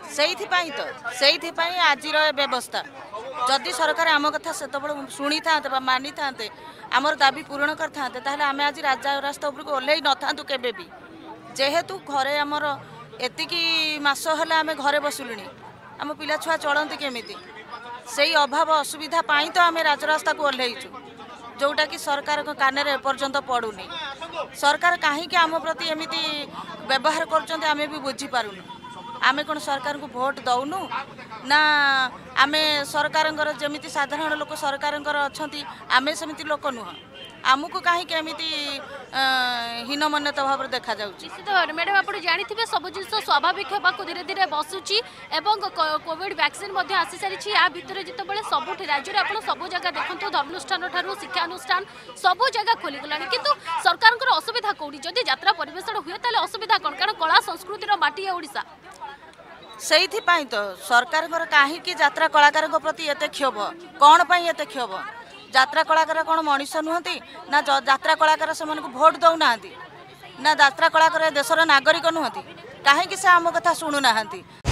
से आज व्यवस्था जदि सरकार आम कथा से शुणी था मानी था आमर दाबी पूरण करते आम आज रास्ता उपरको ओह्ल न था केबे भी जेहेतु घरे आमर एतिकी मास है आम घरे बसुलुनी आम पिला छुआ चलती केमिति से अभाव असुविधा तो आम राजरास्ता को ओह्लैचु जोटा कि सरकार कान एपर्यंत पड़ुनी सरकार कहीं आम प्रति एमती व्यवहार कर भी बुझीपारुनु आमे कौन सरकार को भोट दौनु ना आमे सरकार जमी साधारण लोक सरकार अच्छा आमे सेमती लोक नुह आमको कहीं हीनमन्यता भाव देखा मैडम आप जानते सब जिन स्वाभाविक होगा धीरे धीरे बसुची कोविड वैक्सीन आसी सारी या भितर जिते सब राज्य में आप सब जगह देखो धर्मानुष्ठान ठार शिक्षानुष्ठान सब जगह खोलीगला किंतु सरकार असुविधा कौटी जदि यात्रा परिवेषण हुए तो असुविधा कौन कारण कला संस्कृतिर माटी ओडिशा से तो सरकार कहीं यात्रा कलाकार प्रति एत क्षोभ कौन एत क्षोभ यात्रा कलाकार कौन मनीष नुहति ना यात्रा कलाकार से भोट दौना ना यात्रा कलाकार देशर नागरिक नुहति कहीं से आम कथा शुणुना।